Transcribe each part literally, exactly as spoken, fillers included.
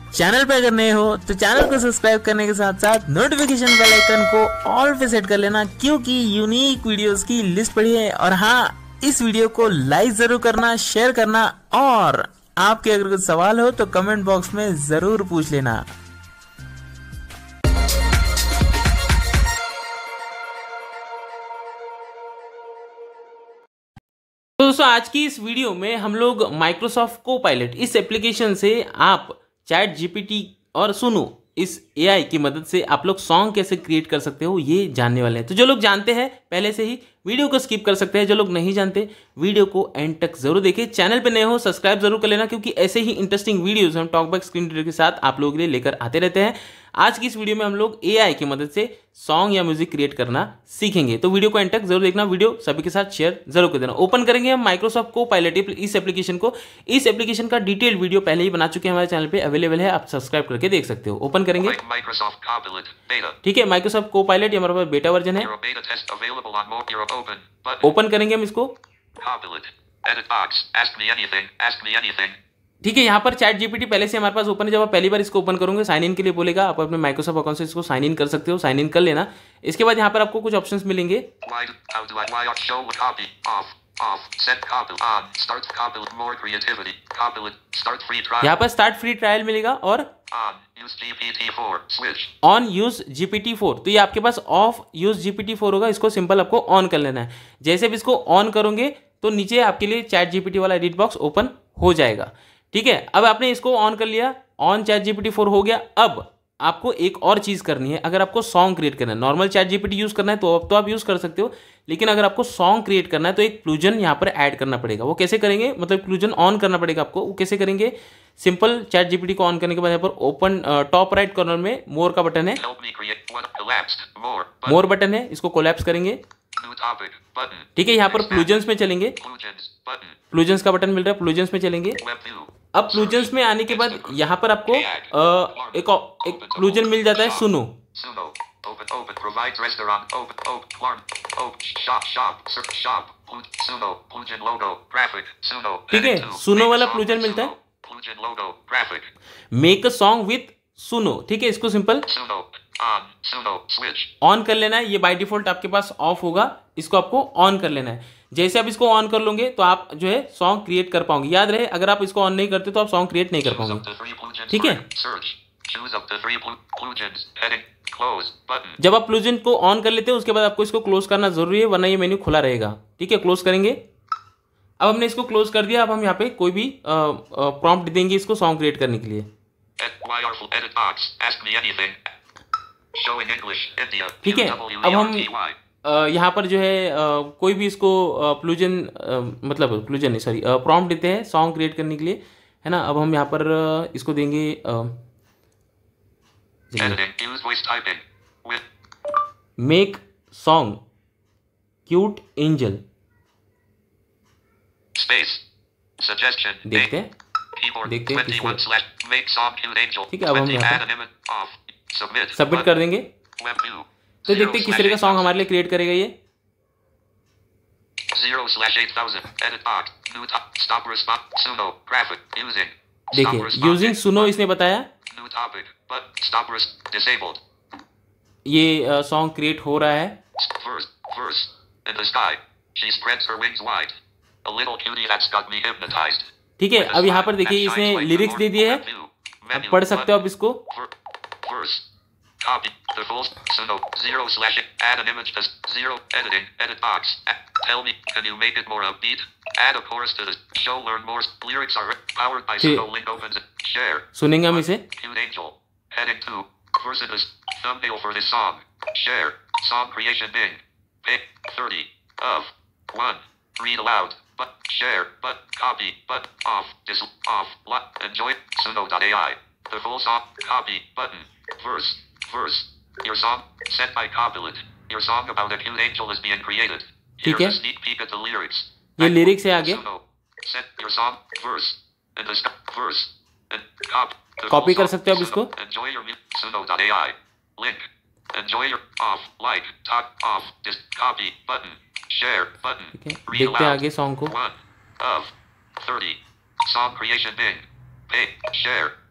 Channel पे अगर नए हो तो चैनल को सब्सक्राइब करने के साथ साथ नोटिफिकेशन बेल आइकन को ऑल पे सेट कर लेना, क्योंकि यूनिक वीडियोस की लिस्ट पड़ी है। और हाँ, इस वीडियो को लाइक जरूर करना, शेयर करना, और आपके अगर कुछ सवाल हो तो कमेंट बॉक्स में जरूर पूछ लेना। तो दोस्तों, आज की इस वीडियो में हम लोग माइक्रोसॉफ्ट कोपायलट इस एप्लीकेशन से आप चैट जीपीटी और सुनो इस एआई की मदद से आप लोग सॉन्ग कैसे क्रिएट कर सकते हो ये जानने वाले हैं। तो जो लोग जानते हैं पहले से ही वीडियो को स्किप कर सकते हैं, जो लोग नहीं जानते वीडियो को एंड तक जरूर देखें। चैनल पे नए हो सब्सक्राइब जरूर कर लेना, क्योंकि ऐसे ही इंटरेस्टिंग वीडियोस हम टॉकबैक स्क्रीन रीडर के साथ आप लोगों के लिए लेकर आते रहते हैं। आज की इस वीडियो में हम लोग एआई की मदद से सॉन्ग या म्यूजिक क्रिएट करना सीखेंगे, तो वीडियो को एंड तक जरूर देखना, वीडियो सभी के साथ शेयर जरूर कर देना। ओपन करेंगे हम माइक्रोसॉफ्ट कोपायलट इस एप्लीकेशन को। इस एप्लीकेशन का डिटेल वीडियो पहले ही बना चुके हैं, हमारे चैनल पे अवेलेबल है, आप सब्सक्राइब करके देख सकते हो। ओपन करेंगे, ठीक है, माइक्रोसॉफ्ट कोपायलट हमारे पास बेटा वर्जन है। ओपन करेंगे हम इसको, ठीक है। यहाँ पर चैट जीपीटी पहले से हमारे पास ओपन है। जब आप पहली बार इसको ओपन करोगे साइन इन के लिए बोलेगा, आप अपने माइक्रोसॉफ्ट अकाउंट से इसको साइन इन कर सकते हो, साइन इन कर लेना। इसके बाद यहाँ पर आपको कुछ ऑप्शंस मिलेंगे। यहाँ पर स्टार्ट फ्री ट्रायल मिलेगा और ऑन यूज जीपीटी फोर, तो ये आपके पास ऑफ यूज जीपीटी फोर होगा, इसको सिंपल आपको ऑन कर लेना है। जैसे भी इसको ऑन करोगे तो नीचे आपके लिए चैट जीपीटी वाला एडिट बॉक्स ओपन हो जाएगा, ठीक है। अब आपने इसको ऑन कर लिया, ऑन चैट जीपीटी फोर हो गया। अब आपको एक और चीज करनी है, अगर आपको सॉन्ग क्रिएट करना है, नॉर्मल चैट जीपीटी यूज करना है तो अब तो आप यूज कर सकते हो, लेकिन अगर आपको सॉन्ग क्रिएट करना है तो एक प्लूजन यहाँ पर ऐड करना पड़ेगा। वो कैसे करेंगे, मतलब प्लूजन ऑन करना पड़ेगा आपको। वो कैसे करेंगे, सिंपल चैट जीपीटी को ऑन करने के बाद यहाँ पर ओपन टॉप राइट कॉर्नर में मोर का बटन है, मोर बटन है, इसको कोलैप्स करेंगे, ठीक है। यहाँ पर प्लूजन्स में चलेंगे, प्लूजन्स का बटन मिल रहा है, प्लूजन्स में चलेंगे। अब प्लूजन्स में आने के बाद यहाँ पर आपको आ, एक एक प्लूजन मिल जाता है सुनो, ठीक है। सुनो वाला प्लूजन मिलता है, मेक अ सॉन्ग विथ सुनो, ठीक है। इसको सिंपल ऑन कर लेना है, ये बाय डिफॉल्ट आपके पास ऑफ होगा, इसको आपको ऑन कर लेना है। जैसे आप इसको ऑन कर लोगे तो आप जो है सॉन्ग क्रिएट कर पाओगे। याद रहे, अगर आप इसको ऑन नहीं करते तो आप सॉन्ग क्रिएट नहीं कर पाओगे, ठीक है। जब आप प्लूजन को ऑन कर लेते हो उसके बाद आपको इसको क्लोज करना जरूरी है, वरना ये मेन्यू खुला रहेगा, ठीक है। क्लोज करेंगे, अब हमने इसको क्लोज कर दिया। अब हम यहाँ पे कोई भी प्रॉम्प्ट देंगे इसको सॉन्ग क्रिएट करने के लिए, ठीक है। अब हम यहाँ पर जो है कोई भी इसको प्लूजन मतलब प्लूजन नहीं सॉरी प्रॉम्प्ट देते हैं सॉन्ग क्रिएट करने के लिए, है ना। अब हम यहाँ पर इसको देंगे मेक सॉन्ग क्यूट एंजल, देखते हैं देखते हैं, ठीक है। अब हम यहाँ पर सबमिट कर देंगे, तो देखते हैं किस तरह का सॉन्ग हमारे लिए क्रिएट करेगा ये। देखिए, यूजिंग सुनो इसने बताया, ये सॉन्ग क्रिएट हो रहा है, ठीक है। अब यहाँ पर देखिए इसने लिरिक्स दे दिए हैं, अब पढ़ सकते हो आप इसको। Copy the full Suno zero slash add an image as zero editing edit box. Tell me, can you make it more upbeat? Add a chorus to the show. Learn more. Lyrics are powered by Suno. Link opens. Share. सुनेंगे हम इसे. Cute angel. Heading two. Versus thumbnail for this song. Share. Song creation Bing. Pick thirty of one. Read aloud. But share. But copy. But off. Dis off. Lot. Enjoy. Suno.ai. The full song. Copy button. Verse. Verse. Your song sent by Copilot. Your song about a cute angel is being created. Here's a sneak peek at the lyrics. ये lyrics है आगे. Sent your song verse and the verse and copy. Copy कर सकते हो आप इसको. Enjoy your Suno.ai. Link. Enjoy your off like talk off just copy button share button. ठीक है. देखते हैं आगे song को. One of thirty. Song creation Bing. Pay share.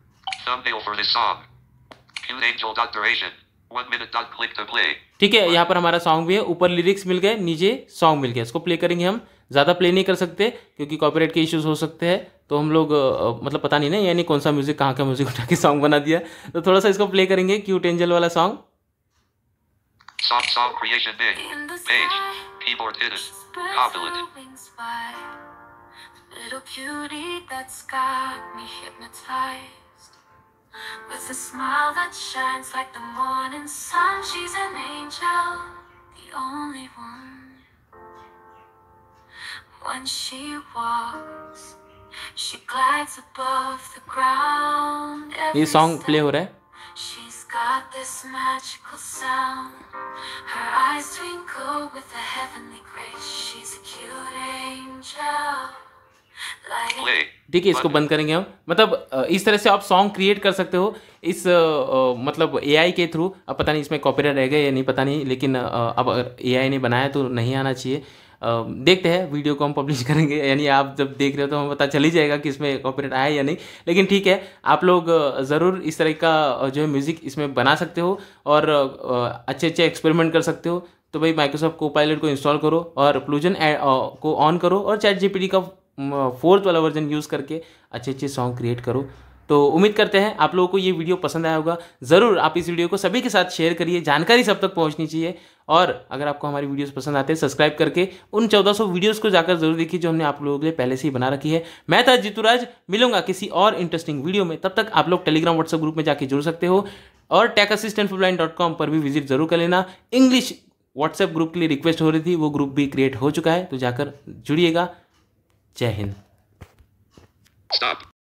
Thumbnail for this song. Cute Angel Doctoration. One minute dot click to play. ठीक है, यहाँ पर हमारा सॉन्ग भी है, ऊपर लिरिक्स मिल गए, नीचे सॉन्ग मिल गया। इसको प्ले करेंगे हम, ज़्यादा प्ले नहीं कर सकते क्योंकि कॉपीराइट के इश्यूज हो सकते हैं। तो हम लोग अ, मतलब पता नहीं ना यानी कौन सा म्यूजिक कहाँ का म्यूजिक उठा के सॉन्ग बना दिया। तो थोड़ा सा इसको प्ले करेंगे, क्यूट एंजल वाला song. Song song creation big. Page. Keyboard hidden. Confident. Little cutie that's got me hypnotized. With a smile that shines like the morning sun. She's an angel, the only one. When she walks, she glides above the ground. ये song play हो रहा है। She's got this magical sound. Her eyes twinkle with a heavenly grace. She's a cute angel. Like Play. ठीक है, इसको बंद करेंगे हम। मतलब अ, इस तरह से आप सॉन्ग क्रिएट कर सकते हो इस अ, अ, मतलब एआई के थ्रू। अब पता नहीं इसमें कॉपीराइट रहेगा या नहीं, पता नहीं, लेकिन अ, अब अगर एआई ने बनाया तो नहीं आना चाहिए। अ, देखते हैं, वीडियो को हम पब्लिश करेंगे, यानी आप जब देख रहे हो तो हमें पता चल ही जाएगा कि इसमें कॉपीराइट आया या नहीं। लेकिन ठीक है, आप लोग अ, ज़रूर इस तरह का अ, जो है म्यूज़िक इसमें बना सकते हो और अ, अच्छे अच्छे एक्सपेरिमेंट कर सकते हो। तो भाई माइक्रोसॉफ्ट कोपायलट को इंस्टॉल करो और प्लूजन को ऑन करो और चैट जीपीटी का फोर्थ वाला वर्जन यूज़ करके अच्छे अच्छे सॉन्ग क्रिएट करो। तो उम्मीद करते हैं आप लोगों को ये वीडियो पसंद आया होगा। ज़रूर आप इस वीडियो को सभी के साथ शेयर करिए, जानकारी सब तक पहुंचनी चाहिए। और अगर आपको हमारी वीडियोस पसंद आते हैं, सब्सक्राइब करके उन चौदह सौ वीडियोस को जाकर जरूर देखिए जो हमने आप लोगों के लिए पहले से ही बना रखी है। मैं था जीतूराज, मिलूंगा किसी और इंटरेस्टिंग वीडियो में। तब तक आप लोग टेलीग्राम व्हाट्सएप ग्रुप में जाके जुड़ सकते हो और tech assistant for blind dot com पर भी विजिट जरूर कर लेना। इंग्लिश व्हाट्सएप ग्रुप के लिए रिक्वेस्ट हो रही थी, वो ग्रुप भी क्रिएट हो चुका है, तो जाकर जुड़िएगा। जय हिंद। Stop.